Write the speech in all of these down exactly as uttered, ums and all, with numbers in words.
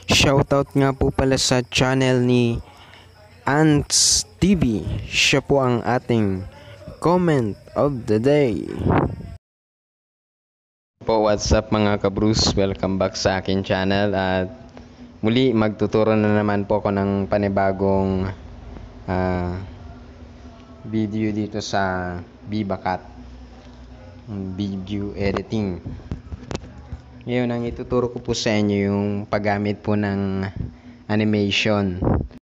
Shoutout nga po pala sa channel ni Ants T V. Siya po ang ating comment of the day. Po, what's up mga ka-Bruce? Welcome back sa akin channel at muli magtuturo na naman po ako ng panibagong uh, video dito sa VivaCut video editing. Ngayon, ang ituturo ko po sa inyo yung paggamit po ng animation.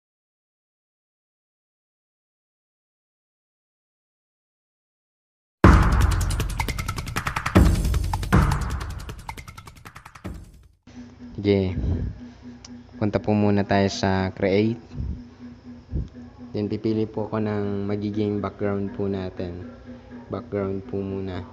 Okay. Punta po muna tayo sa create. Then pipili po ako ng magiging background po natin. Background po muna.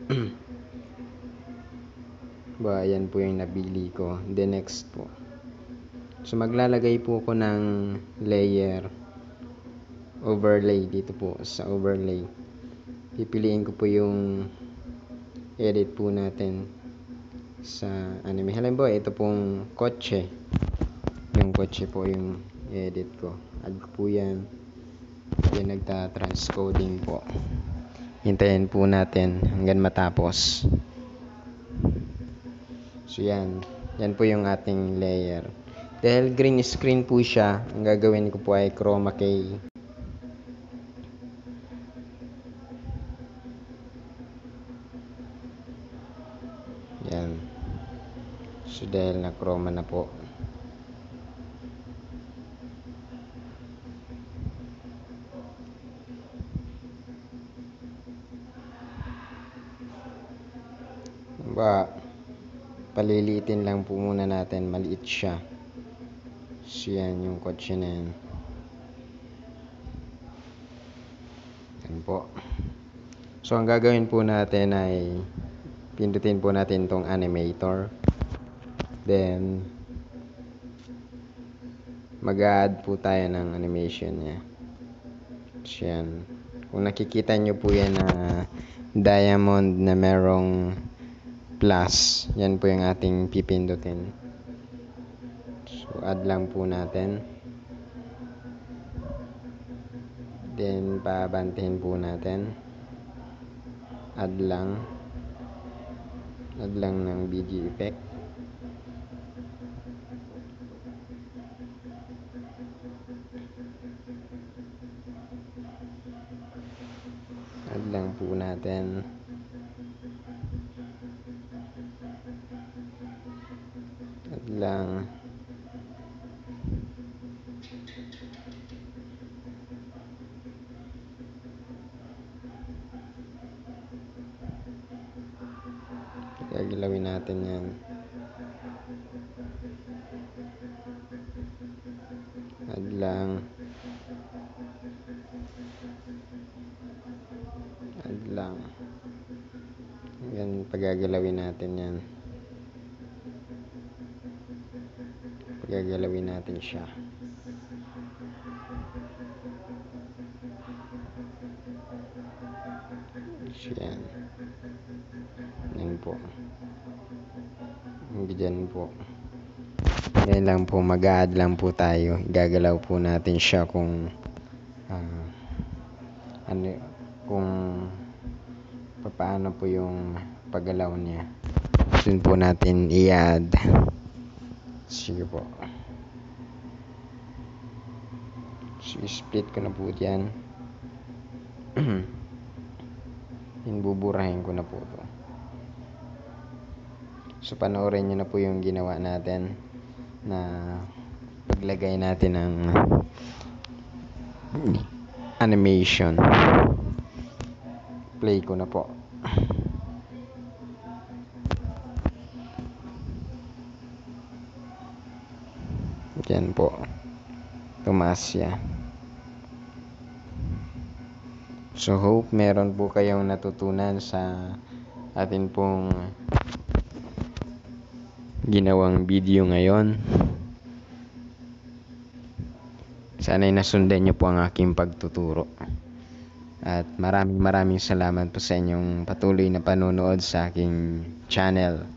Ba, yan po yung nabili ko. Then next po. So maglalagay po ako ng layer overlay dito po sa overlay. Pipiliin ko po yung edit po natin sa anime. Halimbawa, ito pong kotse. Yung kotse po yung edit ko. Add ko po yan. Then nagta-transcoding po. Hintayin po natin hanggang matapos. So yan. Yan po yung ating layer. Dahil green screen po siya, ang gagawin ko po ay chroma key. Yan. So dahil na chroma na po. Ba, paliliitin lang po muna natin, maliit siya. So yan yung kotse na yan. Yan po. So ang gagawin po natin ay pindutin po natin tong animator. Then mag-add po tayo ng animation niya. So yan. Kung nakikita nyo po yan na diamond na merong plus, yan po yung ating pipindutin. So add lang po natin. Then pabantahin po natin. Add lang. Add lang ng B G effect. Add lang po natin. Add lang. Gagilawin natin yan. Add lang. Add lang. Yan, pagagalawin natin yan. Pagagalawin natin siya. So yan. Yan po. Diyan po. Yan lang po, mag-add lang po tayo. Gagalaw po natin siya kung uh, ano, kung paano po yung paggalaw niya. Doon po natin i-add. Sige po. So, split ko na po dyan. Buburahin ko na po to. So panoorin nyo na po yung ginawa natin na paglagay natin ng animation. Play ko na po. Yan po. Tumaas siya. So hope meron po kayong natutunan sa atin pong ginawang video ngayon. Sana'y nasundan nyo po ang aking pagtuturo. At maraming maraming salamat po sa inyong patuloy na panonood sa aking channel.